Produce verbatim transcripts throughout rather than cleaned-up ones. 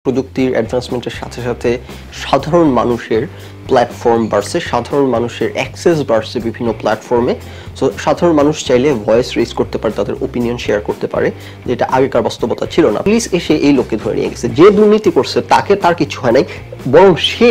প্রযুক্তির অ্যাডভান্সমেন্টের সাথে সাথে সাধারণ মানুষের প্ল্যাটফর্ম বাড়ছে, সাধারণ মানুষের অ্যাক্সেস বাড়ছে বিভিন্ন প্ল্যাটফর্মে। সো সাধারণ মানুষ চাইলে ভয়েস রেজ করতে পারে, তাদের ওপিনিয়ন শেয়ার করতে পারে, যেটা আগেকার বাস্তবতা ছিল না। পুলিশ এসে এই লোককে ধরে নিয়ে গেছে, যে দুর্নীতি করছে তাকে তার কিছু হয় নাই, বরং সে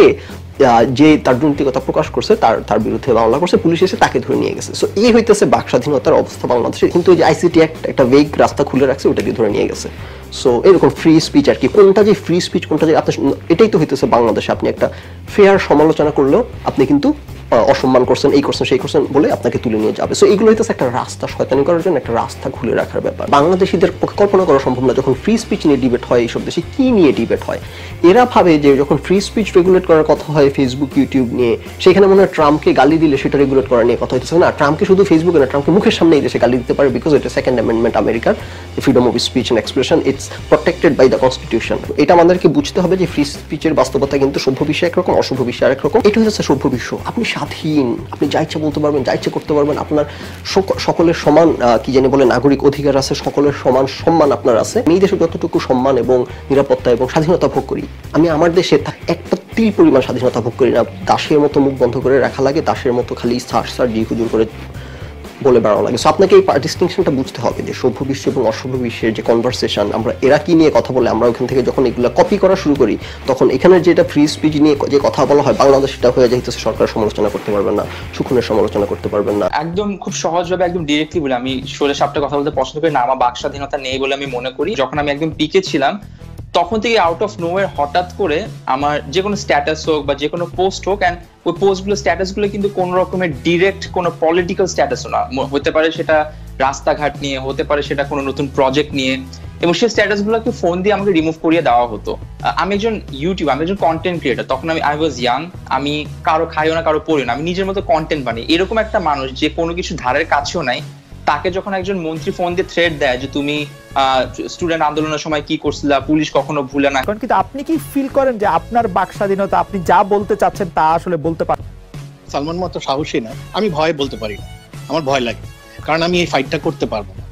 যে তার দুর্নীতির কথা প্রকাশ করছে তার তার বিরুদ্ধে মামলা করছে, পুলিশ এসে তাকে ধরে নিয়ে গেছে। সো এই হইতেছে বাক স্বাধীনতার অবস্থা বাংলাদেশে। কিন্তু যে আইসিটি অ্যাক্ট একটা ভেগ রাস্তা খুলে রাখছে, ওটাকে ধরে নিয়ে গেছে। সো এরকম ফ্রি স্পিচ আর কি, কোনটা যে ফ্রি স্পিচ কোনটা যে আপনার, এটাই তো হইতেছে বাংলাদেশে। আপনি একটা ফেয়ার সমালোচনা করলেও আপনি কিন্তু অসম্মান করছেন, এই করছেন সেই করছেন বলে আপনাকে তুলে নিয়ে যাবে। সো এগুলো হইতেছে একটা রাস্তা শয়তানি করার জন্য, একটা রাস্তা খুলে রাখার ব্যাপার। বাংলাদেশিদের পক্ষে কল্পনা করা সম্ভব না যখন ফ্রি স্পিচ নিয়ে ডিবেট হয়, এইসব দেশে কি নিয়ে ডিবেট হয়। এরা ভাবে যে যখন ফ্রি স্পিচ রেগুলেট করার কথা হয় ফেসবুক ইউটিউব নিয়ে, সেখানে মনে হয় ট্রাম্পকে গালি দিলে সেটা রেগুলেট করা নিয়ে কথা হইতেছে না। ট্রাম্পকে শুধু ফেসবুকে না, ট্রাম্পকে মুখের সামনে এই দেশে গালি দিতে পারে, বিকজ এটা সেকেন্ড অ্যামেন্ডমেন্ট আমেরিকার, freedom of speech and expression, it's protected by the constitution. এটা আমাদেরকে বুঝতে হবে যে ফ্রি স্পিচের বাস্তবতা কিন্তু সভ্য বিশ্বে একরকম, অসভ্য বিশ্বে আরেক রকম। এটা হচ্ছে সভ্য বিশ্ব, আপনি স্বাধীন, আপনি যা ইচ্ছা বলতে পারবেন, যা ইচ্ছা করতে পারবেন, আপনার সকলের সমান কি জানি বলে নাগরিক অধিকার আছে, সকলের সমান সম্মান আপনার আছে। আমি এই দেশে যতটুকু সম্মান এবং নিরাপত্তা এবং স্বাধীনতা ভোগ করি, আমি আমার দেশে একটা তিল পরিমাণ স্বাধীনতা ভোগ করি না। দাসের মতো মুখ বন্ধ করে রাখা লাগে, দাসের মতো খালি সার সার জি হুজুর করে বলে বেড়ানো লাগে। সো আপনাকে এই ডিস্টিংশনটা বুঝতে হবে যে সভ্য বিশ্ব এবং অসভ্য বিশ্বের যে কনভারসেশন, আমরা এরা কি নিয়ে কথা বলে, আমরা ওখান থেকে যখন এগুলো কপি করা শুরু করি, তখন এখানে যেটা ফ্রি স্পিচ নিয়ে যে কথা বলা হয়, বাংলাদেশ সেটা হয়ে যাইতেছে সরকারের সমালোচনা করতে পারবেন না, সুখনের সমালোচনা করতে পারবেন না। একদম খুব সহজভাবে একদম ডিরেক্টলি বলে, আমি সোজা সাপটা কথা বলতে পছন্দ করি না, আমার বাক স্বাধীনতা নেই বলে আমি মনে করি। যখন আমি একদম পিকে ছিলাম, তখন থেকে আউট অফ নোওয়্যার হঠাৎ করে আমার যে কোনো স্ট্যাটাস হোক বা যে কোনো পোস্ট হোক, অ্যান্ড ওই পোস্টগুলো স্ট্যাটাসগুলো কিন্তু কোনো রকমের ডিরেক্ট কোনো পলিটিক্যাল স্ট্যাটাসও না, হতে পারে সেটা রাস্তাঘাট নিয়ে, হতে পারে সেটা কোনো নতুন প্রজেক্ট নিয়ে, এবং সেই স্ট্যাটাসগুলোকে ফোন দিয়ে আমাকে রিমুভ করিয়ে দেওয়া হতো। আমি একজন ইউটিউব, আমি একজন কন্টেন্ট ক্রিয়েটার, তখন আমি আই ওয়াজ ইয়াং, আমি কারো খাইও না কারো পড়িও না, আমি নিজের মতো কন্টেন্ট বানাই। এরকম একটা মানুষ যে কোনো কিছু ধারের কাছেও নাই, তাকে যখন একজন মন্ত্রী ফোন দিয়ে থ্রেট দেয় যে তুমি স্টুডেন্ট আন্দোলনের সময় কি করছিলা, পুলিশ কখনো ভুলে না। কিন্তু আপনি কি ফিল করেন যে আপনার বাক স্বাধীনতা, আপনি যা বলতে চাচ্ছেন তা আসলে বলতে পারেন? সালমান মতো সাহসী না, আমি ভয় বলতে পারি না, আমার ভয় লাগে, কারণ আমি এই ফাইটটা করতে পারবো না,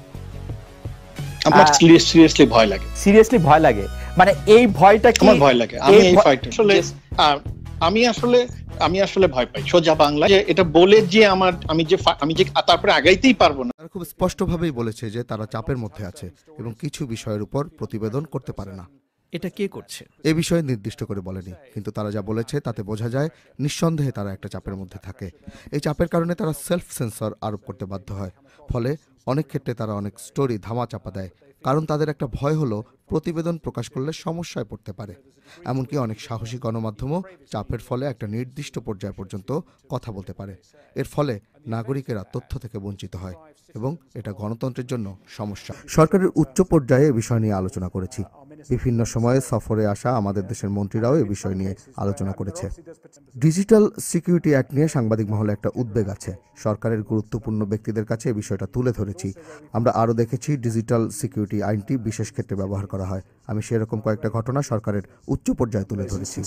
আমার সিরিয়াসলি ভয় লাগে। সিরিয়াসলি ভয় লাগে মানে এই ভয়টা কি? আমার ভয় লাগে, আমি এই ফাইট আসলে আমি আসলে আমি আসলে ভয় পাই সোজা বাংলা, যে এটা বলে যে আমার আমি যে আমি যে তারপরে আগাইতেই পারবো না। তারা খুব স্পষ্টভাবেই বলেছে যে তারা চাপের মধ্যে আছে এবং কিছু বিষয়ের উপর প্রতিবেদন করতে পারে না। এটা কে করছে এ বিষয়ে নির্দিষ্ট করে বলেনি, কিন্তু তারা যা বলেছে তাতে বোঝা যায় নিঃসন্দেহে তারা একটা চাপের মধ্যে থাকে। এই চাপের কারণে তারা সেলফ সেন্সর আরোপ করতে বাধ্য হয়, ফলে অনেক ক্ষেত্রে তারা অনেক স্টোরি ধামা চাপা দেয়, কারণ তাদের একটা ভয় হলো প্রতিবেদন প্রকাশ করলে সমস্যায় পড়তে পারে। এমনকি অনেক সাহসী গণমাধ্যমও চাপের ফলে একটা নির্দিষ্ট পর্যায় পর্যন্ত কথা বলতে পারে। এর ফলে নাগরিকেরা তথ্য থেকে বঞ্চিত হয় এবং এটা গণতন্ত্রের জন্য সমস্যা। সরকারের উচ্চ পর্যায়ে এ বিষয় নিয়ে আলোচনা করেছি। বিভিন্ন সময়ে সফরে আসা আমাদের দেশের মন্ত্রীরাও এ বিষয় নিয়ে আলোচনা করেছে। ডিজিটাল সিকিউরিটি অ্যাক্ট নিয়ে সাংবাদিক মহলে একটা উদ্বেগ আছে। সরকারের গুরুত্বপূর্ণ ব্যক্তিদের কাছে এই বিষয়টা তুলে ধরেছি। আমরা আরও দেখেছি ডিজিটাল সিকিউরিটি আইনটি বিশেষ ক্ষেত্রে ব্যবহার করা হয়। আমি সেরকম কয়েকটা ঘটনা সরকারের উচ্চ পর্যায়ে তুলে ধরেছি।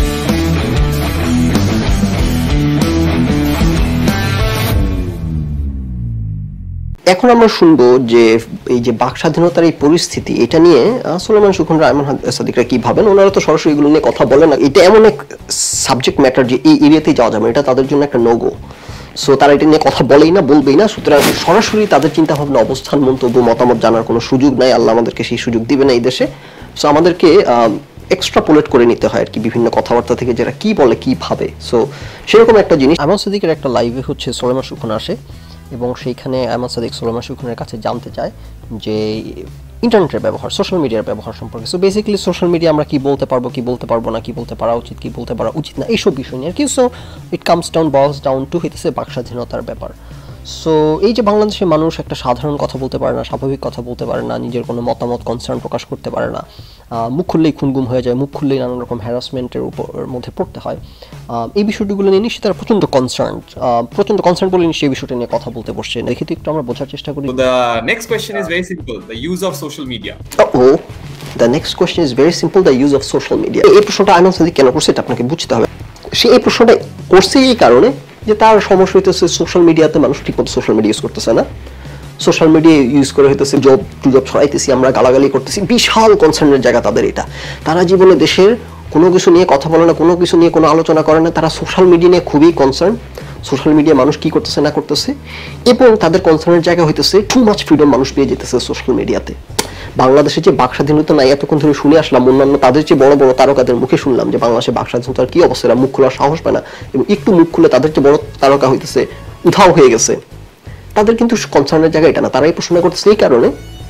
এখন আমরা শুনবো যে এই যে বাক স্বাধীনতার এই পরিস্থিতি, এটা নিয়ে সুলাইমান সুখন, রায়মান সাদিকরা কি ভাবেন। ওনারা তো সরাসরি এগুলো নিয়ে কথা বলেন না, এটা এমন এক সাবজেক্ট ম্যাটার যে এই এরিয়াতেই যাওয়া যাবে, এটা তাদের জন্য একটা নোগো। সো তারা এটা নিয়ে কথা বলেই না, বলবেই না। সুতরাং সরাসরি তাদের চিন্তা ভাবনা, অবস্থান, মন্তব্য, মতামত জানার কোনো সুযোগ নাই, আল্লাহ আমাদেরকে সেই সুযোগ দিবে না এই দেশে। সো আমাদেরকে এক্সট্রাপোলেট করে নিতে হয় আর কি বিভিন্ন কথাবার্তা থেকে, যারা কি বলে কি ভাবে। সো সেরকম একটা জিনিস আহমদ সাদিকের একটা লাইভে হচ্ছে সুলাইমান সুখন আসে এবং সেইখানে আহমদ সাদিক সুলাইমান সুখনের কাছে জানতে চায় যে ইন্টারনেটের ব্যবহার, সোশ্যাল মিডিয়ার ব্যবহার সম্পর্কে। সো বেসিক্যালি সোশ্যাল মিডিয়া আমরা কি বলতে পারবো, কি বলতে পারবো না, কি বলতে পারা উচিত, কি বলতে পারা উচিত না, এইসব বিষয় নিয়ে আর কি। So it comes down boils down to হইতেছে বাক স্বাধীনতার ব্যাপার। সো এই যে বাংলাদেশের মানুষ একটা সাধারণ কথা বলতে পারে না, স্বাভাবিক কথা বলতে পারে না, নিজের কোনো মতামত কনসার্ন প্রকাশ করতে পারে না, মুখ খুললেই খুনগুম হয়ে যায়, মুখ খুললেই নানান রকম হ্যারাসমেন্টের উপর মধ্যে পড়তে হয়, এই বিষয়গুলো নিয়ে নিশ্চয়ই তারা প্রচণ্ড কনসার্ন প্রচণ্ড কনসার্ন বলে নিশ্চয়ই এই বিষয়টা নিয়ে কথা বলতে বসছে। দেখি তো একটু আমরা বোঝার চেষ্টা করি। The next question is very simple, the use of social media. Oh, the next question is very simple, the use of social media. এই প্রশ্নটা আহমদ সাদিক কেন করছে এটা আপনাকে বুঝতে হবে। সে এই প্রশ্নটা করছে এই কারণে যে তার সমস্যা হইতেছে সোশ্যাল মিডিয়াতে মানুষ ঠিকমতো সোশ্যাল মিডিয়া ইউজ করতেছে না। সোশ্যাল মিডিয়া ইউজ করে হইতেছে জব টুজব ছড়াইতেছি আমরা, গালাগালি করতেছি, বিশাল কনসার্নের জায়গা তাদের এটা। তারা জীবনে দেশের কোনো কিছু নিয়ে কথা বলে না, কোনো কিছু নিয়ে কোনো আলোচনা করে না, তারা সোশ্যাল মিডিয়া নিয়ে খুবই কনসার্ন, সোশ্যাল মিডিয়া মানুষ কি করতেছে না করতেছে, এবং তাদের কনসার্নের জায়গা হইতেছে টু মাচ ফ্রিডম মানুষ পেয়ে যেতেছে সোশ্যাল মিডিয়াতে। বাংলাদেশে যে বাক স্বাধীনতা নাই এতক্ষণ ধরে শুনে আসলাম, অন্যান্য তাদের যে বড় বড় তারকাদের মুখে শুনলাম যে বাংলাদেশে বাক স্বাধীনতার কি অবস্থা, মুখ খোলার সাহস পায় না, এবং একটু মুখ খুলে তাদের যে বড় তারকা হইতেছে উধাও হয়ে গেছে, তাদের কিন্তু কনসার্নের জায়গা এটা না। তারা এই প্রশ্ন করতেছে এই কারণে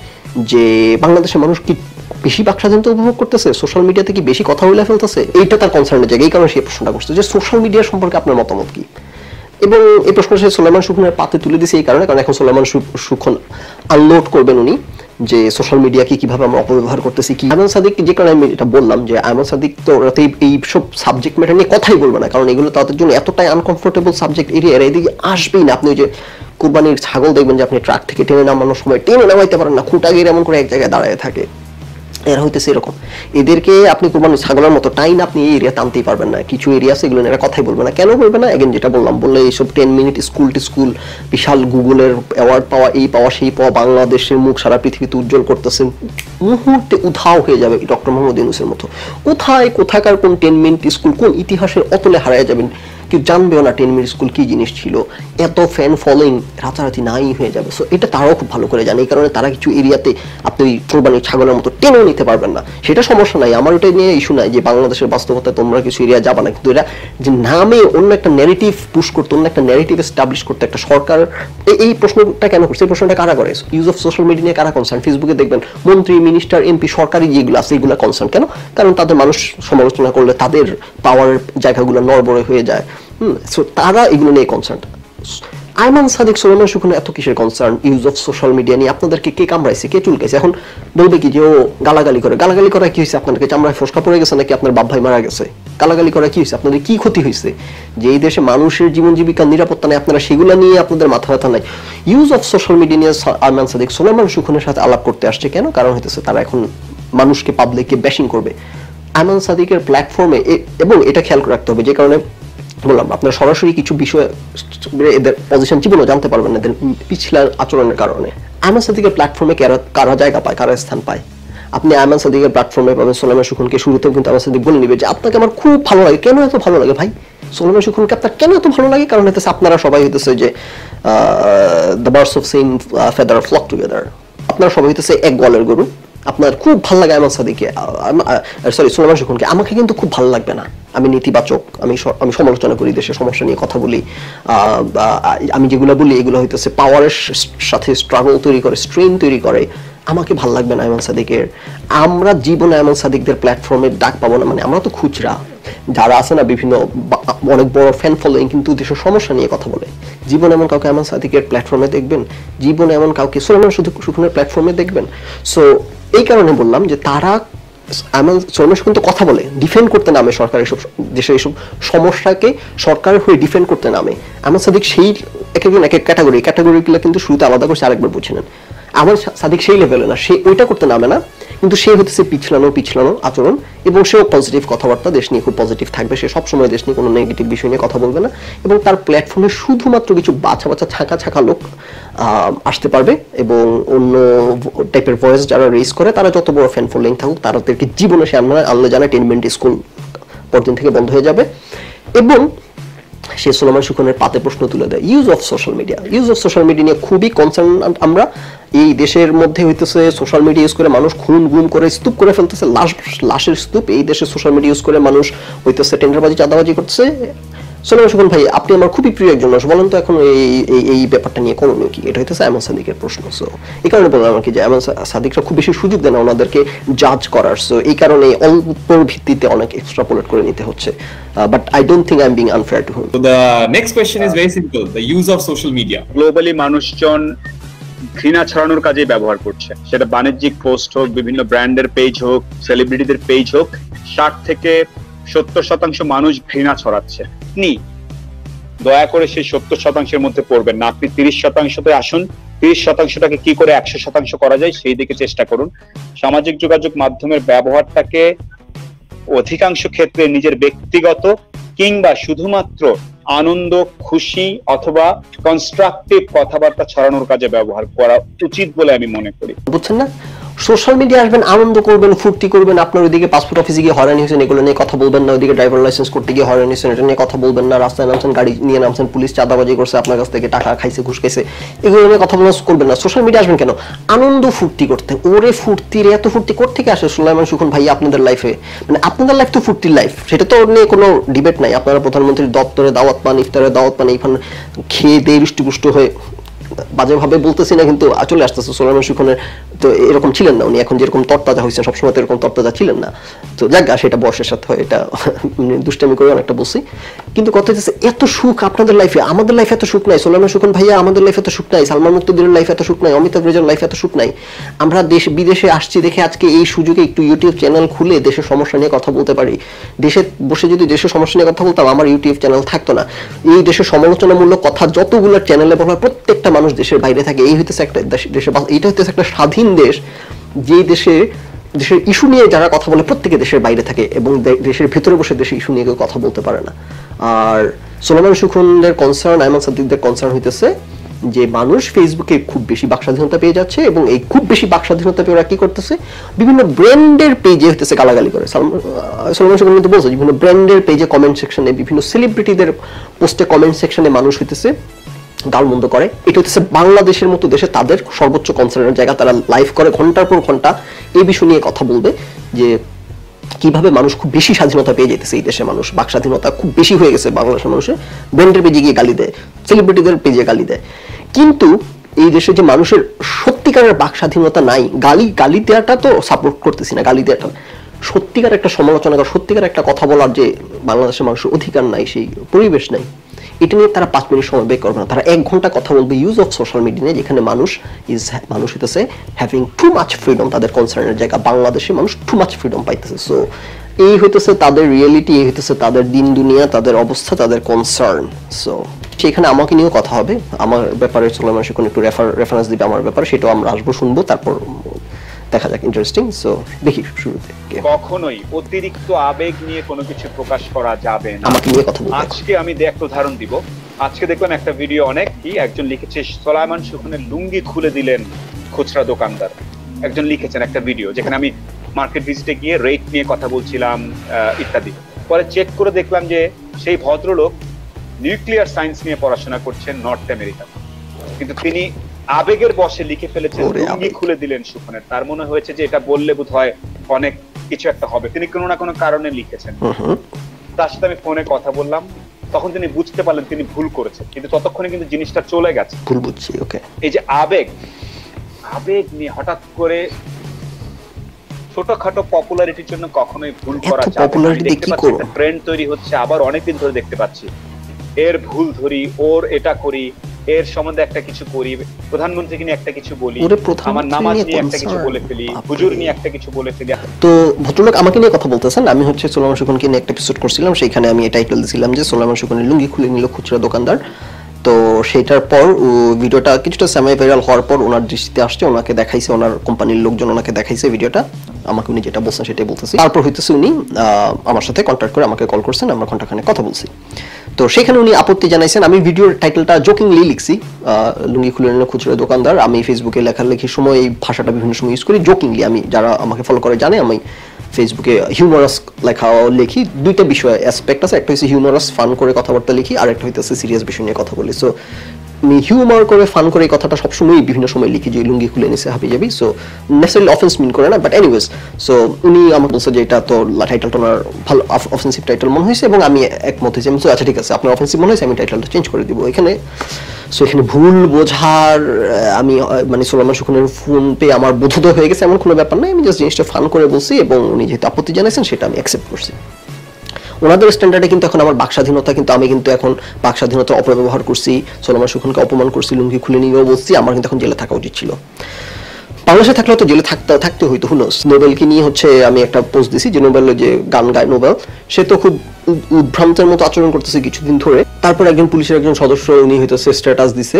যে বাংলাদেশের মানুষ কি বেশি বাক স্বাধীনতা উপভোগ করতেছে, সোশ্যাল মিডিয়াতে কি বেশি কথা বলে ফেলতেছে, এইটা তার কনসার্নের জায়গা। এই কারণে সে প্রশ্নটা করছে যে সোশ্যাল মিডিয়া সম্পর্কে আপনার মতামত কি, এবং এই প্রশ্ন সে সুলাইমান সুখনের পাতে তুলে দিয়েছে এই কারণে, কারণ এখন সুলাইমান সুখন আনলোড করবেন উনি যে সোশ্যাল মিডিয়াকে কিভাবে আমরা অপব্যবহার করতেছি। কি আয়মান সাদিক, যে কারণে আমি এটা বললাম যে আয়মান সাদিক তো এই সব সাবজেক্ট ম্যাটার নিয়ে কথাই বলবে না, কারণ এগুলো তাদের জন্য এতটাই আনকমফোর্টেবল সাবজেক্ট এরিয়া, এদিকে আসবেই না। আপনি ওই যে কুরবানির ছাগল দেখবেন যে আপনি ট্রাক থেকে টেনে নামানোর সময় টেনে নামাইতে পারেন না, খুঁটা গিয়ে এমন করে এক জায়গায় দাঁড়ায় থাকে, এরা হইতেছে এরকম। এদেরকে আপনি কুরবানির ছাগলের মতো টাইন আপনি এই এরিয়া টানতেই পারবেন না। কিছু এরিয়া আছে এগুলো এরা কথাই বলবে না। কেন বলবে না? এগেন যেটা বললাম, বললে এইসব Ten Minute School to school বিশাল গুগলের অ্যাওয়ার্ড পাওয়া, এই পাওয়া সেই পাওয়া, বাংলাদেশের মুখ সারা পৃথিবীতে উজ্জ্বল করতেছে, মুহূর্তে উধাও হয়ে যাবে ডক্টর মোহাম্মদ ইউনূসের মতো। কোথায় কোথাকার কোন টেন মিনিট স্কুল কোন ইতিহাসের অতলে হারায় যাবেন, কেউ জানবেও না টেন মিনিট স্কুল কি জিনিস ছিল, এত ফ্যান ফলোইং রাতারাতি নাই হয়ে যাবে। সো এটা তারাও খুব ভালো করে জানে, এই কারণে তারা কিছু এরিয়াতে আপনি কোরবানির ছাগলের মতো টেনেও নিতে পারবেন না, সেটা সমস্যা নাই। আমার ওটা নিয়ে ইস্যু নাই যে বাংলাদেশের বাস্তবতায় তোমরা কিছু এরিয়া যাবা না, কিন্তু এরা যে নামে অন্য একটা ন্যারেটিভ পুশ করতে, অন্য একটা ন্যারেটিভ এস্টাবলিশ করতে একটা সরকার এই প্রশ্নটা কেন করছে, এই প্রশ্নটা কারা করে? ইউজ অফ সোশ্যাল মিডিয়া নিয়ে কারা কনসার্ন? ফেসবুকে দেখবেন মন্ত্রী, মিনিস্টার, এমপি, সরকারি যেগুলো আছে এগুলো কনসার্ন কেন? কারণ তাদের মানুষ সমালোচনা করলে তাদের পাওয়ারের জায়গাগুলো নড়বড়ে হয়ে যায়। হুম, সো তারা এগুলো নিয়ে কনসার্ন। আয়মান সাদিক, সুলাইমান সুখন এত কিসের concern use of social media নিয়ে? আপনাদেরকে কে কামড়াইছে, কে চুলকাইছে? এখন বলবে কি যে ও গালাগালি করে, গালাগালি করা কি হয়েছে? আপনাদেরকে চামড়ায় ফসকা পড়ে গেছে নাকি আপনার বাপ ভাই মারা গেছে? গালাগালি করা কি হয়েছে? আপনাদের কি ক্ষতি হয়েছে? যে এই দেশে মানুষের জীবন জীবিকার নিরাপত্তা নেই, আপনারা সেগুলো নিয়ে আপনাদের মাথা ব্যথা নাই। ইউজ অফ সোশ্যাল মিডিয়া নিয়ে আয়মান সাদিক সুলাইমান সুখনের সাথে আলাপ করতে আসছে কেন? কারণ হইতেছে তারা এখন মানুষকে, পাবলিককে ব্যাশিং করবে আয়মান সাদিকের প্ল্যাটফর্মে, এবং এটা খেয়াল রাখতে হবে যে কারণে বললাম আপনারা সরাসরি কিছু বিষয়ে এদের পজিশন জীবনও জানতে পারবেন না এদের পিছলা আচরণের কারণে। আয়মান সাদিকের প্ল্যাটফর্মে কারা কারা জায়গা পায়, কারা স্থান পায়? আপনি আয়মান সাদিকের প্ল্যাটফর্মে পাবেন সুলাইমান সুখনকে। শুরুতেও কিন্তু আয়মান সাদিক বলে নিবে যে আপনাকে আমার খুব ভালো লাগে। কেন এত ভালো লাগে ভাই সুলাইমান সুখনকে আপনার? কেন এত ভালো লাগে? কারণ হইতেছে আপনারা সবাই হইতেছে যে the birds of same feather flock together, আপনারা সবাই হইতেছে এক গলের গরু। আপনার খুব ভালো লাগে আয়মান সাদিককে, সরি সুলাইমান সুখনকে। আমাকে কিন্তু খুব ভালো লাগবে না, আমি নেতিবাচক, আমি আমি সমালোচনা করি, দেশের সমস্যা নিয়ে কথা বলি, আমি যেগুলো বলি এগুলো হইতেছে পাওয়ারের সাথে স্ট্রাগল তৈরি করে, স্ট্রেন তৈরি করে। আমাকে ভালো লাগবে না আয়মান সাদিকের। আমরা জীবনে আয়মান সাদিকদের প্ল্যাটফর্মে ডাক পাবো না, মানে আমরা তো খুচরা যারা আছে না বিভিন্ন অনেক বড় ফ্যান ফলোইং কিন্তু দেশের সমস্যা নিয়ে কথা বলে, জীবনে এমন কাউকে আয়মান সাদিকের প্ল্যাটফর্মে দেখবেন? জীবনে এমন কাউকে সুলাইমান সুখনের প্ল্যাটফর্মে দেখবেন? সো এই কারণে বললাম যে তারা আয়মান সুলাইমান সুখন তো কথা বলে, ডিফেন্ড করতে নামে সরকার, এসব দেশের এইসব সমস্যাকে সরকারের হয়ে ডিফেন্ড করতে নামে। আয়মান সাদিক সেই এক একজন এক এক ক্যাটাগরি, ক্যাটাগরিগুলো কিন্তু শুরুতে আলাদা করছে, আরেকবার বুঝে নেন। আমার সাদিক সেই লেভেলে না, সে ওইটা করতে নামে না, কিন্তু সে হচ্ছে পিছলানো পিছলানো আচরণ, এবং সেও পজিটিভ কথাবার্তা, দেশ নিয়ে খুব পজিটিভ থাকবে, সে সবসময় দেশ নিয়ে কোনো নেগেটিভ বিষয় নিয়ে কথা বলবে না, এবং তার প্ল্যাটফর্মে শুধুমাত্র কিছু বাছা বাছা ছাঁকা ছাঁকা লোক আসতে পারবে, এবং অন্য টাইপের ভয়েস যারা রেজ করে তারা যত বড় ফ্যান ফলোইং থাকুক তাদেরকে জীবনে সে আমরা আনলে জানে টেন মিনিট স্কুল পরদিন থেকে বন্ধ হয়ে যাবে। এবং সে সুলাইমান সুখনের পাতে প্রশ্ন তুলে দেয় use of social media. Use of social media নিয়ে খুবই কনসার্ন আমরা। এই দেশের মধ্যে হইতেছে সোশ্যাল মিডিয়া ইউজ করে মানুষ খুন গুম করে স্তূপ করে ফেলতেছে, লাশ লাশের স্তূপ। এই দেশে সোশ্যাল মিডিয়া ইউজ করে মানুষ হইতেছে টেন্ডারবাজি, চাঁদাবাজি করতেছে। সুলাইমান সুখন ভাই, আপনি আমার খুবই প্রিয় একজন মানুষ, বলেন তো এখন এই এই ব্যাপারটা নিয়ে করণীয় কি? এটা হইতেছে আয়মান সাদিকের প্রশ্ন। সো এই কারণে বললাম আর কি যে আয়মান সাদিকরা খুব বেশি সুযোগ দেয় না ওনাদেরকে জাজ করার। সো এই কারণে অল্পর ভিত্তিতে অনেক এক্সট্রাপোলেট করে নিতে হচ্ছে। But I don't think I am being unfair to him. So the next question is very simple: the use of social media. Globally মানুষজন ঘৃণা ছড়ানোর কাজে ব্যবহার করছে, সেটা বাণিজ্যিক পোস্ট হোক, বিভিন্ন ব্র্যান্ডের পেজ হোক, সেলিব্রিটিদের পেজ হোক, ষাট থেকে সত্তর শতাংশ মানুষ ঘৃণা ছড়াচ্ছে। আপনি দয়া করে সেই সত্তর শতাংশের মধ্যে পড়বেন না, আপনি তিরিশ শতাংশতে আসুন, তিরিশ শতাংশটাকে কি করে একশো শতাংশ করা যায় সেই দিকে চেষ্টা করুন। সামাজিক যোগাযোগ মাধ্যমের ব্যবহারটাকে অধিকাংশ ক্ষেত্রে নিজের ব্যক্তিগত কিংবা শুধুমাত্র আনন্দ, খুশি অথবা কনস্ট্রাকটিভ কথাবার্তা ছড়ানোর কাজে ব্যবহার করা উচিত বলে আমি মনে করি। বুঝছেন না? সোশ্যাল মিডিয়া আসবেন, আনন্দ করবেন, ফুর্তি করবেন, আপনার ওইদিকে পাসপোর্ট অফিসে গিয়ে হয়রানি হয়েছেন এগুলো নিয়ে কথা বলবেন না, ওইদিকে ড্রাইভার লাইসেন্স করতে গিয়ে হয়রানি হয়েছেন এটা নিয়ে কথা বলবেন না, রাস্তায় নামছেন, গাড়ি নিয়ে নামছেন, পুলিশ চাঁদাবাজি করছে, আপনার কাছ থেকে টাকা খাইছে, ঘুষ খাইছে, এগুলো নিয়ে কথা বলা করবেন না। সোশ্যাল মিডিয়া আসবেন কেন? আনন্দ ফুর্তি করতে। ওরে ফুর্তির এত ফুর্তি কোত্থেকে আসে সুলাইমান সুখন ভাই আপনাদের লাইফে? মানে আপনাদের লাইফ তো ফুর্তির লাইফ, সেটা তো নিয়ে কোনো ডিবেট নাই। আপনারা প্রধানমন্ত্রীর দপ্তরে দাওয়াত পান, ইফতারে দাওয়াত পান, এইখানে খেয়ে দিয়ে রুষ্টপুষ্ট হয়ে, বাজেভাবে বলতেছি না কিন্তু চলে আসতেছে। সুলাইমান সুখনের তো এরকম ছিলেন না, উনি এখন যেরকম তরতাজা হয়েছেন সবসময় তো এরকম তরতাজা ছিলেন না। তো যাক সেটা বয়সের সাথে হয়, এটা দুষ্টামি করে অনেকটা বলছি। কিন্তু কথা হচ্ছে এত সুখ আপনাদের লাইফে, আমাদের লাইফে এত সুখ নাই। সুলাইমান সুখন ভাইয়া আমাদের লাইফে এত সুখ নাই, সালমান মুক্তাদিরের লাইফে এত সুখ নাই, অমিতাভ রেজার লাইফে এত সুখ নাই। আমরা দেশ বিদেশে আসছি দেখে আজকে এই সুযোগে একটু ইউটিউব চ্যানেল খুলে দেশের সমস্যা নিয়ে কথা বলতে পারি। দেশে বসে যদি দেশের সমস্যা নিয়ে কথা বলতাম আমার ইউটিউব চ্যানেল থাকতো না। এই দেশের সমালোচনামূলক কথা যতগুলো চ্যানেলে বলা, প্রত্যেকটা মানুষ দেশের বাইরে থাকে। এই হইতেছে একটা দেশে, এইটা হইতেছে একটা স্বাধীন দেশ, যে দেশে দেশের ইস্যু নিয়ে যারা কথা বলে প্রত্যেকে দেশের বাইরে থাকে এবং দেশের ভেতরে বসে দেশের ইস্যু নিয়ে কেউ কথা বলতে পারে না। আর সুলাইমান সুখনের কনসার্ন, আয়মান সাদ্দিকদের কনসার্ন হইতেছে যে মানুষ ফেসবুকে খুব বেশি বাক স্বাধীনতা পেয়ে যাচ্ছে এবং এই খুব বেশি বাক স্বাধীনতা পেয়ে ওরা কি করতেছে, বিভিন্ন ব্র্যান্ডের পেজে হইতেছে গালাগালি করে। সুলাইমান সুখন কিন্তু বলছে বিভিন্ন ব্র্যান্ডের পেজে কমেন্ট সেকশনে, বিভিন্ন সেলিব্রিটিদের পোস্টে কমেন্ট সেকশনে মানুষ হইতেছে গালমন্দ করে। এটা হচ্ছে বাংলাদেশের মতো দেশে তাদের সর্বোচ্চ কনসার্নের জায়গা। তারা লাইভ করে ঘন্টার পর ঘন্টা এই বিষয় নিয়ে কথা বলবে যে কিভাবে মানুষ খুব বেশি স্বাধীনতা পেয়ে যেতেছে। এই দেশে মানুষ বাক স্বাধীনতা খুব বেশি হয়ে গেছে, বাংলাদেশের মানুষের ব্র্যান্ডের পেজে গিয়ে গালি দেয়, সেলিব্রিটিদের পেজে গালি দেয়। কিন্তু এই দেশে যে মানুষের সত্যিকারের বাক স্বাধীনতা নাই, গালি গালি দেওয়াটা তো সাপোর্ট করতেছি না, গালি দেওয়াটা সত্যিকার একটা সমালোচনা করা, সত্যিকার একটা কথা বলার যে বাংলাদেশের মানুষের অধিকার নাই, সেই পরিবেশ নাই, এটা নিয়ে তারা পাঁচ মিনিট সময় ব্যয় করবে না। তারা এক ঘন্টা কথা বলবে ইউজ অফ সোশ্যাল মিডিয়া, যেখানে মানুষ ইজ মানুষ হইতেছে হ্যাভিং টু মাচ ফ্রিডম, তাদের কনসার্নের জায়গা। বাংলাদেশে মানুষ টু মাচ ফ্রিডম পাইতেছে। সো এই হইতেছে তাদের রিয়েলিটি, এই হইতেছে তাদের দিন দুনিয়া, তাদের অবস্থা, তাদের কনসার্ন। সো সেখানে আমাকে নিয়েও কথা হবে, আমার ব্যাপারে সুলাইমান সুখন একটু রেফার রেফারেন্স দিবে আমার ব্যাপারে, সেটাও আমরা আসবো, শুনবো, তারপর দেখা যাক। ইন্টারেস্টিং। সো দেখি শুরুতে কখনোই অতিরিক্ত আবেগ নিয়ে কোনো কিছু প্রকাশ করা যাবে না। আমাকে নিয়ে কথা বলতে আজকে আমি একটা উদাহরণ দিব। আজকে দেখলাম একটা ভিডিও, অনেক কি একজন লিখেছে সুলাইমান সুখনের লুঙ্গি খুলে দিলেন খুচরা দোকানদার। একজন লিখেছেন একটা ভিডিও, যেখানে আমি মার্কেট ভিজিটে গিয়ে রেট নিয়ে কথা বলছিলাম ইত্যাদি। পরে চেক করে দেখলাম যে সেই ভদ্রলোক নিউক্লিয়ার সায়েন্স নিয়ে পড়াশোনা করছেন নর্থ আমেরিকা, কিন্তু তিনি আবেগের বশে লিখে ফেলেছেন লুঙ্গি খুলে দিলেন সুখনের। তার মনে হয়েছে যে এটা বললে বোধ হয় অনেক কিছু একটা হবে, তিনি কোনো না কোনো কারণে লিখেছেন। তার সাথে আমি ফোনে কথা বললাম, তখন তিনি বুঝতে পারলেন তিনি ভুল করেছেন, কিন্তু ততক্ষণে কিন্তু জিনিসটা চলে গেছে। ভুল বুঝছি, ওকে। এই যে আবেগ, আবেগ নিয়ে হঠাৎ করে ছোটখাটো পপুলারিটির জন্য কখনোই ভুল করা যাবে না। দেখতে পাচ্ছি একটা ট্রেন্ড তৈরি হচ্ছে, আবার অনেকদিন ধরে দেখতে পাচ্ছি, এর ভুল ধরি, ওর এটা করি, এর সম্বন্ধে একটা কিছু করি, প্রধানমন্ত্রীকে নিয়ে একটা কিছু বলি, আমার নামাজ নিয়ে একটা কিছু বলে ফেলি, হুজুর নিয়ে একটা কিছু বলে ফেলি। তো ভদ্রলোক আমাকে নিয়ে কথা বলতেছেন, আমি হচ্ছে সুলাইমান সুখনকে নিয়ে একটা এপিসোড করছিলাম, সেখানে আমি টাইটেল দিয়েছিলাম যে সুলাইমান সুখনের লুঙ্গি খুলে নিল খুচরা দোকানদার। তো সেটার পর ভিডিওটা কিছুটা সেমি ভাইরাল হওয়ার পর ওনার দৃষ্টিতে আসছে, ওনাকে দেখাইছে, ওনার কোম্পানির লোকজন ওনাকে দেখাইছে ভিডিওটা, আমাকে উনি যেটা বলছেন সেটাই বলতেছি। তারপর হইতেছে উনি আমার সাথে কন্ট্যাক্ট করে আমাকে কল করছেন, আমরা ঘন্টাখানে কথা বলছি। তো সেখানে উনি আপত্তি জানাইছেন। আমি ভিডিওর টাইটেলটা জোকিংলি লিখছি, লুঙ্গি খুলে নিল খুচরা দোকানদার। আমি ফেসবুকে লেখালেখির সময় এই ভাষাটা বিভিন্ন সময় ইউজ করি জোকিংলি। আমি যারা আমাকে ফলো করে জানে আমি ফেসবুকে হিউমারাস লেখা লিখি। দুইটা বিষয় অ্যাসপেক্ট আছে, একটা হচ্ছে হিউমারাস ফান করে কথাবার্তা লিখি, আর একটা হইতেছে সিরিয়াস বিষয় নিয়ে কথা বলি। সো আমি হিউমার করে ফান করে এই কথাটা সবসময় বিভিন্ন সময় লিখি যে লুঙ্গি খুলে নিছে হাবি যাবি। সো নেসেসারিলি অফেন্স মিন করে না, বাট এনিওয়েজ। সো উনি আমাকে বলছে যে এটা তো টাইটেলটা ওনার ভালো অফেন্সিভ টাইটেল মনে হয়েছে এবং আমি একমত হয়েছি। আমি আচ্ছা ঠিক আছে, আপনার অফেন্সিভ মনে হয়েছে, আমি টাইটেলটা চেঞ্জ করে দিব এখানে। সো এখানে ভুল বোঝার আমি মানে সুলাইমান সুখনের ফোন পেয়ে আমার বোধোদয় হয়ে গেছে এমন কোনো ব্যাপার নাই। আমি জাস্ট জিনিসটা ফান করে বলছি এবং উনি যেহেতু আপত্তি জানাইছেন সেটা আমি অ্যাকসেপ্ট করছি। ওনাদের স্ট্যান্ডার্ডে কিন্তু এখন আমার বাক স্বাধীনতা, কিন্তু আমি কিন্তু এখন বাক স্বাধীনতার অপব্যবহার করছি, সুলাইমান সুখনকে অপমান করছি, লুঙ্গি খুলে নিয়েও বলছি, আমার কিন্তু এখন জেলে থাকা উচিত ছিল। বাংলাদেশে থাকলে তো জেলে থাকতে থাকতে হইতো হুনস। নোবেলকে নিয়ে হচ্ছে আমি একটা পোস্ট দিছি যে নোবেল যে গান গায় নোবেল, সে তো খুব উদ্ভ্রান্তের মতো আচরণ করতেছে কিছুদিন ধরে। তারপর একজন পুলিশের একজন সদস্য উনি হইতেছে স্ট্যাটাস দিছে,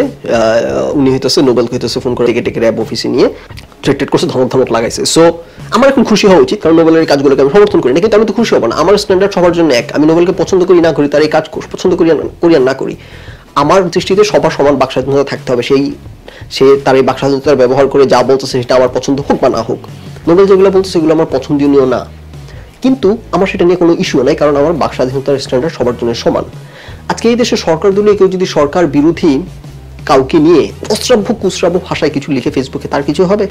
উনি হইতেছে নোবেলকে হইতেছে ফোন করে টিকে র্যাব অফিসে নিয়ে থ্রেটেড করছে, ধমক ধমক লাগাইছে। সো আমার এখন খুশি হওয়া উচিত, কারণ নোবেলের কাজগুলোকে আমি সমর্থন করি না, কিন্তু আমি তো খুশি হবো না। আমার স্ট্যান্ডার্ড সবার জন্য এক, আমি নোবেলকে পছন্দ করি না করি, তার এই কাজ পছন্দ করি করি আর না করি, আমার দৃষ্টিতে সবার সমান বাক স্বাধীনতা থাকতে হবে। সেই সে তার এই বাক স্বাধীনতার ব্যবহার করে যা বলতেছে সেটা আমার পছন্দ হোক বা না হোক। নোবেল যেগুলো বলছে সেগুলো আমার পছন্দনীয় না, কিন্তু আমার সেটা নিয়ে কোনো ইস্যু নাই, কারণ আমার বাক স্বাধীনতার স্ট্যান্ডার্ড সবার জন্য সমান। আজকে এই দেশের সরকার দলীয় কেউ যদি সরকার বিরোধী কাউকে নিয়ে অশ্রাব্য কুশ্রাব্য ভাষায় কিছু লিখে ফেসবুকে, তার কিছু হবে?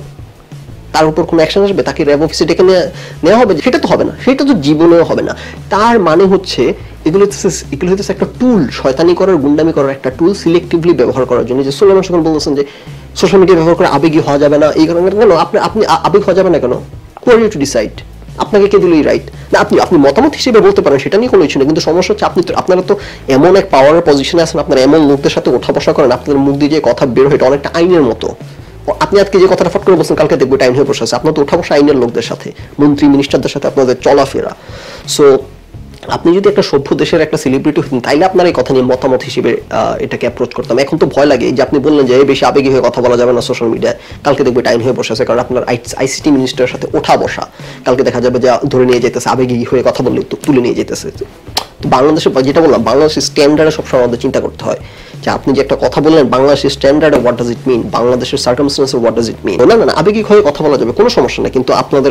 তার উপর কোনো অ্যাকশন আসবে? তাকে র্যাব অফিসে ডেকে নেওয়া হবে? সেটা তো হবে না, সেটা তো জীবনেও হবে না। তার মানে হচ্ছে এগুলো হচ্ছে এগুলো হচ্ছে একটা টুল, শয়তানি করার, গুন্ডামি করার একটা টুল, সিলেক্টিভলি ব্যবহার করার জন্য। যে সুলাইমান সুখান বলছেন যে সোশ্যাল মিডিয়া ব্যবহার করে আবেগী হওয়া যাবে না, এই কারণে কেন আপনি আপনি আবেগ হওয়া যাবে না কেন? Who are you to decide? আপনাকে কে দিলেই রাইট না? আপনি আপনি মতামত হিসেবে বলতে পারেন, সেটা নিয়ে কোনো ইস্যু নেই, কিন্তু সমস্যা হচ্ছে আপনি আপনারা তো এমন এক পাওয়ারের পজিশনে আছেন, আপনারা এমন লোকদের সাথে ওঠা বসা করেন, আপনাদের মুখ দিয়ে যে কথা বের হয় এটা অনেকটা আইনের মতো। আপনি আজকে যে কথাটা ফট করে বলছেন, কালকে দেখবো টাইম হয়ে বসে আছে। আপনার তো ওঠা বসা আইনের লোকদের সাথে, মন্ত্রী মিনিস্টারদের সাথে আপনাদের চলাফেরা। সো আপনি যদি একটা সভ্য দেশের একটা সেলিব্রিটি হতেন, তাইলে আপনার এই কথা নিয়ে মতামত হিসেবে এটাকে অ্যাপ্রোচ করতাম। এখন তো ভয় লাগে যে আপনি বললেন যে বেশি আবেগী হয়ে কথা বলা যাবে না সোশ্যাল মিডিয়ায়, কালকে দেখবে টাইম হয়ে বসে আছে, কারণ আপনার আইসিটি মিনিস্টারের সাথে ওঠা বসা, কালকে দেখা যাবে যে ধরে নিয়ে যেতেছে, আবেগী হয়ে কথা বললে তুলে নিয়ে যেতেছে। বাংলাদেশে যেটা বললাম, বাংলাদেশের স্ট্যান্ডার্ডে সবসময় আমাদের চিন্তা করতে হয় যে আপনি যে একটা কথা বললেন বাংলাদেশের স্ট্যান্ডার্ডে হোয়াট ডাজ ইট মিন, বাংলাদেশের সার্কামস্টেন্সে হোয়াট ডাজ ইট মিন। না না না, আবেগিক হয়ে কথা বলা যাবে, কোনো সমস্যা নেই, কিন্তু আপনাদের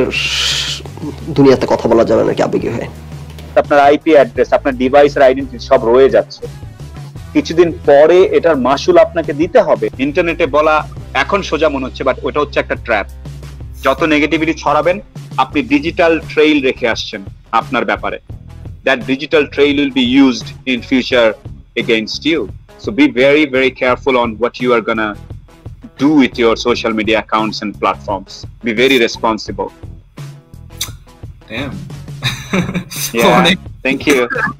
দুনিয়াতে কথা বলা যাবে নাকি আবেগী হয়ে? আপনার আইপি অ্যাড্রেস, আপনার ডিভাইসের আইডেন্টিটি সব রয়ে যাচ্ছে, কিছুদিন পরে এটার মাসুল আপনাকে দিতে হবে। ইন্টারনেটে বলা এখন সোজা মনে হচ্ছে, বাট ওটা হচ্ছে একটা ট্র্যাপ। যত নেগেটিভিটি ছড়াবেন, আপনি ডিজিটাল ট্রেইল রেখে আসছেন আপনার ব্যাপারে। That digital trail will be used in future against you. So be very, very careful on what you are gonna do with your social media accounts and platforms. Be very responsible. Damn. Yeah, thank you.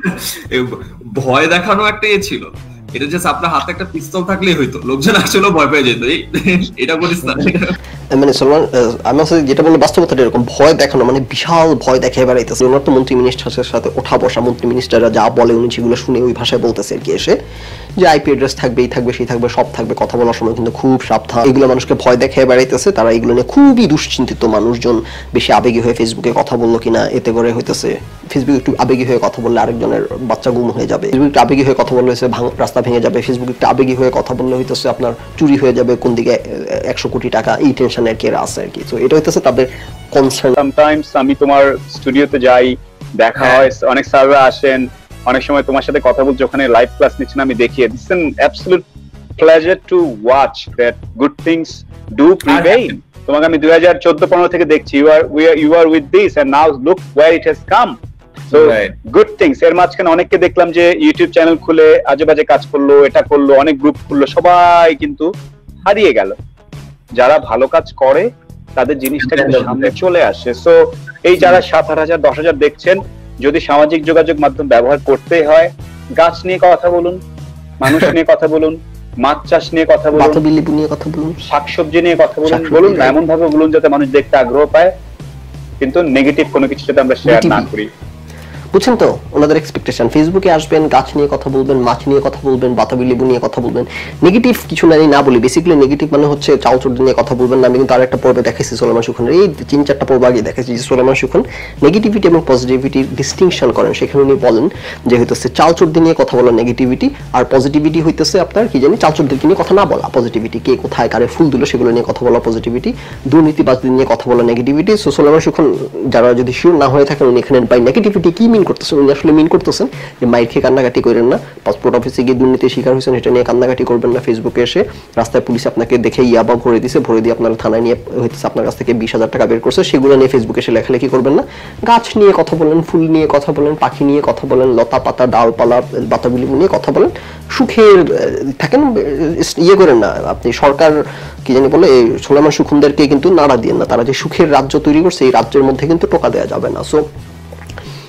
ভয় দেখানো একটা এ ছিল, এটা just আপনার হাতে একটা পিস্তল থাকলেই হইতো, লোকজন আসলে ভয় পেয়ে যেত। এটা বলিস না মানে সলমান, আমি আসলে যেটা বললাম বাস্তবতাটা এরকম, ভয় দেখানো মানে বিশাল ভয় দেখায় বেড়াইতেছে। ওনার তো মন্ত্রী মিনিস্টারের সাথে ওঠা বসা, মন্ত্রী মিনিস্টাররা যা বলে উনি সেগুলো শুনে ওই ভাষায় বলতেছে আর কি, এসে যে আইপি অ্যাড্রেস থাকবে, এই থাকবে, সেই থাকবে, সব থাকবে, কথা বলার সময় কিন্তু খুব সাবধান। এগুলো মানুষকে ভয় দেখায় বেড়াইতেছে, তারা এগুলো নিয়ে খুবই দুশ্চিন্তিত। মানুষজন বেশি আবেগী হয়ে ফেসবুকে কথা বললো কিনা, এতে করে হইতেছে ফেসবুক একটু আবেগী হয়ে কথা বললে আরেকজনের বাচ্চা গুম হয়ে যাবে, ফেসবুক একটু আবেগী হয়ে কথা বললে হচ্ছে রাস্তা ভেঙে যাবে, ফেসবুক একটু আবেগী হয়ে কথা বললে হইতেছে আপনার চুরি হয়ে যাবে, কোন দিকে একশো কোটি টাকা, এই টেনশনে আর কি এরা আছে আর কি। তো এটা হইতেছে তাদের কনসার্ন। সামটাইমস আমি তোমার স্টুডিওতে যাই, দেখা হয়, অনেক স্যাররা আসেন, অনেক সময় তোমার সাথে কথা বলছি, ওখানে লাইভ ক্লাস নিচ্ছেন, আমি দেখি it's an absolute pleasure to watch that good things do prevail. তোমাকে আমি দুই হাজার চোদ্দ পনেরো থেকে দেখছি, you are we are you are with this and now look where it has come. So good things. এর মাঝখানে অনেককে দেখলাম যে ইউটিউব চ্যানেল খুলে আজে বাজে কাজ করলো, এটা করলো, অনেক গ্রুপ খুললো, সবাই কিন্তু হারিয়ে গেল। যারা ভালো কাজ করে তাদের জিনিসটা সামনে চলে আসে। সো এই যারা সাত আট হাজার দশ হাজার দেখছেন, যদি সামাজিক যোগাযোগ মাধ্যম ব্যবহার করতে হয়, গাছ নিয়ে কথা বলুন, মানুষ নিয়ে কথা বলুন, মাছ চাষ নিয়ে কথা বলুন, নিয়ে কথা বলুন, শাকসবজি নিয়ে কথা বলুন, বলুন না এমন ভাবে বলুন যাতে মানুষ দেখতে আগ্রহ পায়, কিন্তু নেগেটিভ কোনো কিছু যাতে আমরা শেয়ার না করি। বুঝছেন তো ওনাদের এক্সপেকটেশন, ফেসবুকে আসবেন, গাছ নিয়ে কথা বলবেন, মাছ নিয়ে কথা বলবেন, বাতাবি লেবু নিয়ে কথা বলবেন, নেগেটিভ কিছু না না বলি। বেসিক্যালি নেগেটিভ মানে হচ্ছে চাল চোর নিয়ে কথা বলবেন না। আমি কিন্তু আরেকটা পর্বে দেখাইছি সুলাইমান সুখানের, এই তিন চারটা পর্ব আগে দেখাইছি যে সুলাইমান সুখান নেগেটিভিটি এবং পজিটিভিটির ডিস্টিংশন করেন। সেখানে উনি বলেন যে হইতেছে চাল চোরদের নিয়ে কথা বলা নেগেটিভিটি, আর পজিটিভিটি হইতেছে আপনার কি জানি চাল চোরদেরকে নিয়ে কথা না বলা পজিটিভিটি, কে কোথায় কারে ফুল দিল সেগুলো নিয়ে কথা বলা পজিটিভিটি, দুর্নীতিবাজদের নিয়ে কথা বলা নেগেটিভিটি। সো সুলাইমান সুখান যারা যদি শিওর না হয়ে থাকেন উনি এখানে বাই নেগেটিভিটি কি মিন করতেছেন, উনি আসলে মিন করতেছেন যে মাইর খেয়ে কান্নাকাটি করেন না, পাসপোর্ট অফিসে গিয়ে দুর্নীতির শিকার হয়েছেন এটা নিয়ে কান্নাকাটি করবেন না, ফেসবুকে এসে রাস্তায় পুলিশ আপনাকে দেখে ইয়াবা ভরে দিছে, ভরে দিয়ে আপনার থানায় নিয়ে হইতেছে আপনার কাছ থেকে বিশ হাজার টাকা বের করছে, সেগুলো নিয়ে ফেসবুকে এসে লেখালেখি করবেন না। গাছ নিয়ে কথা বলেন, ফুল নিয়ে কথা বলেন, পাখি নিয়ে কথা বলেন, লতা পাতা ডালপালা বাতাবি নিয়ে কথা বলেন, সুখের থাকেন, ইয়ে করেন না আপনি সরকার কি জানি বলে এই সুলাইমান সুখনদেরকে কিন্তু নাড়া দিয়ে না, তারা যে সুখের রাজ্য তৈরি করছে এই রাজ্যের মধ্যে কিন্তু টোকা দেওয়া যাবে না। সো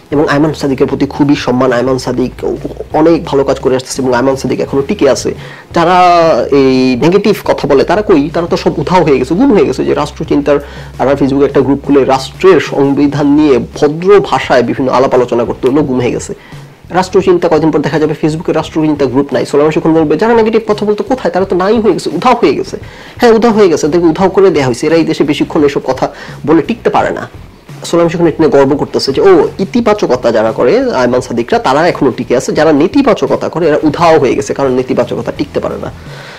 এবং আয়মান সাদিকের প্রতি খুবই সম্মান। আয়মান সাদিক অনেক ভালো কাজ করে আসতেছে এবং আয়মান সাদিক এখনো টিকে আছে। যারা এই নেগেটিভ কথা বলে তারা কই, তারা তো সব উধাও হয়ে গেছে, গুম হয়ে গেছে। যে রাষ্ট্রচিন্তার আর ফেসবুকে একটা গ্রুপ খুলে রাষ্ট্রের সংবিধান নিয়ে ভদ্র ভাষায় বিভিন্ন আলাপ আলোচনা করতে হলো, গুম হয়ে গেছে। রাষ্ট্রচিন্তা কয়দিন পর দেখা যাবে ফেসবুকে রাষ্ট্রচিন্তা গ্রুপ নাই। সোলাইমান শিখুন বলবে যারা নেগেটিভ কথা বলতে কোথায়, তারা তো নাই হয়ে গেছে, উধাও হয়ে গেছে। হ্যাঁ উধাও হয়ে গেছে, দেখে উধাও করে দেওয়া হয়েছে। এরা এই দেশে বেশিক্ষণ এসব কথা বলে টিকতে পারে না। সোলাইমান শিখুন এটা নিয়ে গর্ব করতেছে যে ও ইতিবাচকতা যারা করে আয়মান সাদিকরা তারা এখনো টিকে আছে, যারা নেতিবাচকতা করে এরা উধাও হয়ে গেছে, কারণ নেতিবাচকতা টিকতে পারে না।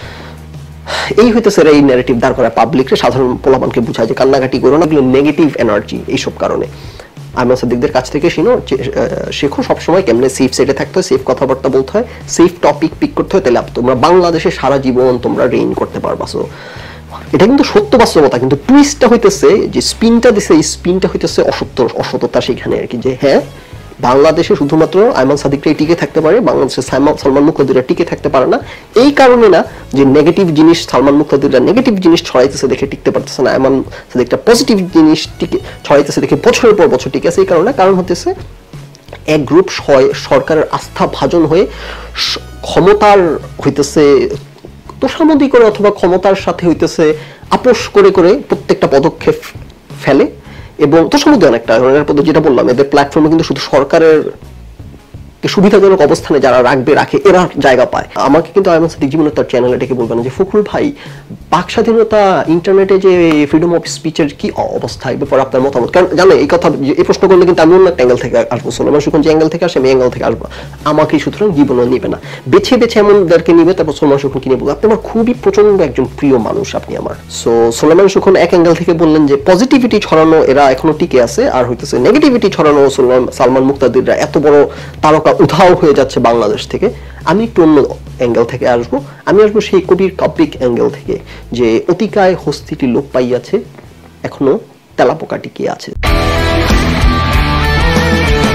এই হইতেছে এই ন্যারেটিভ দাঁড় করা পাবলিকরে, সাধারণ পোলাপানকে বুঝায় যে কান্নাকাটি করো না, নেগেটিভ এনার্জি এইসব কারণে। আয়মান সাদিকদের কাছ থেকে শিনো শেখো সবসময় কেমনে সেফ সাইডে থাকতে হয়, সেফ কথাবার্তা বলতে হয়, সেফ টপিক পিক করতে হয়, তাহলে তোমরা বাংলাদেশে সারা জীবন তোমরা রেইন করতে পারবা। সো এটা কিন্তু সত্য বাস্তবতা, কিন্তু টুইস্টটা হইতেছে যে স্পিনটা দিছে, এই স্পিনটা হইতেছে অসত্য অসততা সেখানে আর কি। যে হ্যাঁ বাংলাদেশে শুধুমাত্র আয়মান সাদিকরাই টিকে থাকতে পারে, বাংলাদেশে সালমান মুক্তাদিররা টিকে থাকতে পারে না। এই কারণে না যে নেগেটিভ জিনিস সালমান মুক্তাদিররা নেগেটিভ জিনিস ছড়াইতেছে দেখে টিকতে পারতেছে না, আয়মান সাদিকটা পজিটিভ জিনিস টিকে ছড়াইতেছে দেখে বছরের পর বছর টিকে আছে। এই কারণে কারণ হতেছে এক গ্রুপ সরকারের আস্থা ভাজন হয়ে ক্ষমতার হইতেছে তোষামোদি করে অথবা ক্ষমতার সাথে হইতেছে আপোষ করে করে প্রত্যেকটা পদক্ষেপ ফেলে। এবং তোষামোদি অনেকটা যেটা বললাম, এদের প্ল্যাটফর্মে কিন্তু শুধু সরকারের সুবিধাজনক অবস্থানে যারা রাখবে রাখে এরা জায়গা পায়। আমাকে কিন্তু আয়মান সাদিক জীবনে তার চ্যানেলে ডেকে বলবেন যে ফখরুল ভাই বাক স্বাধীনতা ইন্টারনেটে যে ফ্রিডম অফ স্পিচের কি অবস্থা, এই ব্যাপারে আপনার মতামত। কারণ জানো এই কথা এই প্রশ্ন করলে কিন্তু আমি অন্য একটা অ্যাঙ্গেল থেকে আসবো, সোলাইমান শিখুন যে অ্যাঙ্গেল থেকে আসে আমি অ্যাঙ্গেল থেকে আসবো, আমাকে সুতরাং জীবনও নিবে না, বেছে বেছে এমনদেরকে নিবে, তারপর সোলাইমান শিখুন কিনে বলবো আপনি আমার খুবই প্রচন্ড একজন প্রিয় মানুষ আপনি আমার। সো সোলাইমান শিখুন এক অ্যাঙ্গেল থেকে বললেন যে পজিটিভিটি ছড়ানো এরা এখনো টিকে আছে, আর হইতেছে নেগেটিভিটি ছড়ানো সালমান মুক্তাদিররা এত বড় তারকা উধাও হয়ে যাচ্ছে বাংলাদেশ থেকে। আমি একটু অন্য অ্যাঙ্গেল থেকে আসবো, আমি আসবো সেই কবির কাব্যিক অ্যাঙ্গেল থেকে যে অতিকায় হস্তিটি লোপ পাইয়াছে এখনো তেলাপোকা টিকে আছে।